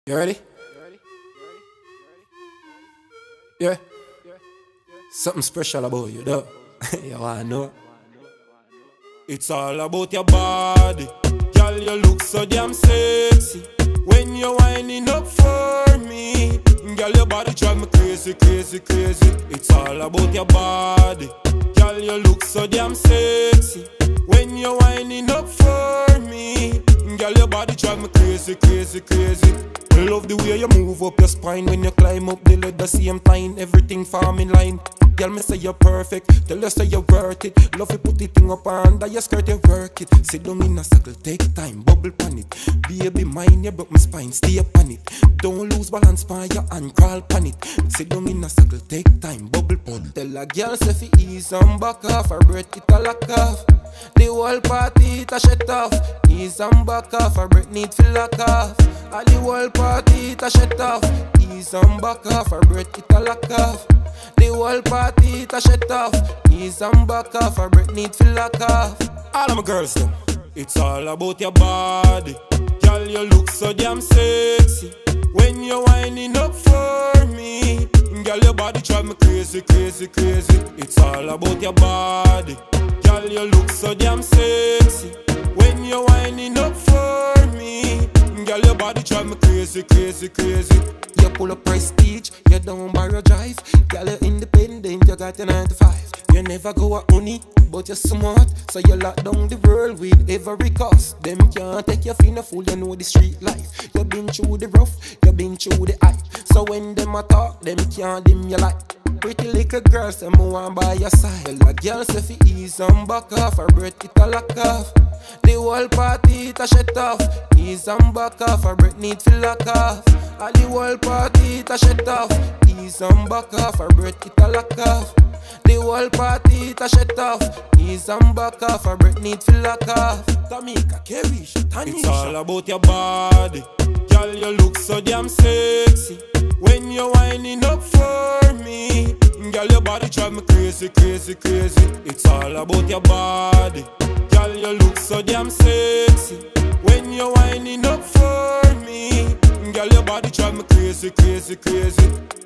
You ready? Yeah. Something special about you, though. You wanna know? It's all about your body. Girl, you look so damn sexy when you're winding up for me. Girl, your body drive me crazy, crazy, crazy. It's all about your body. Girl, you look so damn sexy when you're winding up for me. Girl, your body drive me crazy, crazy, crazy. I love the way you move up your spine when you climb up the ladder, same time, everything form in line. Girl, me say you're perfect, tell us say you're worth it. Love you put the thing up under your skirt, you work it. Sit down in a circle, take time, bubble pan it. Baby, mine, you broke my spine, stay up on it. Don't lose balance pan your hand, crawl pan it. Sit down in a circle, take time, bubble pan it. Tell a girl say fi ease and back off, her breath it a lock off. The whole party it a shut off. Ease and back off, her breath need fi lock off. All the whole party it a shut off. Ease and back off, her breath it a lock off. The whole party it a shut off. Ease and back off, her breath need fi lock off. All of my girls them, it's all about your body. Girl, you look so damn sexy when you're winding up for me. Girl, your body drive me crazy, crazy, crazy. It's all about your body. Girl, you look so damn sexy when you're winding up for me. Girl, your body drive me crazy, crazy, crazy. You pull up prestige, you don't borrow drive. Girl, you're independent, you got your 9 to 5. You never go a honey, but you're smart. So you lock down the world with every cost. Them can't take your finna fool, you know the street life. You been through the rough, you been through the hype. So when them a talk, them can't dim your light. Pretty little girl say me want by your side. Well, a girl say fi ease and back off, her breath it a lock off. The whole party it a shut off. Ease and back off, her breath need fi lock off. All the whole party it a shut off. Ease and back off, her breath it a lock off. The whole party it a shut off. Ease and back off, her breath need fi lock off. Tamika, Kevish, Tanisha. It's all about your body. Girl, you look so damn sexy when you're winding up for me. Girl, your body drive me crazy, crazy, crazy. It's all about your body. Girl, you look so damn sexy when you're winding up for me. Girl, your body drive me crazy, crazy, crazy.